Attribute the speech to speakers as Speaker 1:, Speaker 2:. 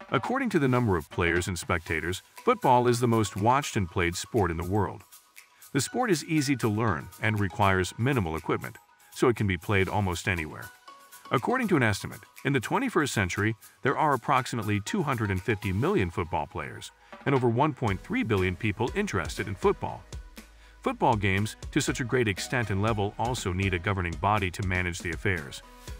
Speaker 1: According to the number of players and spectators, football is the most watched and played sport in the world. The sport is easy to learn and requires minimal equipment, so it can be played almost anywhere. According to an estimate, in the 21st century, there are approximately 250 million football players and over 1.3 billion people interested in football. Football games, to such a great extent and level, also need a governing body to manage the affairs.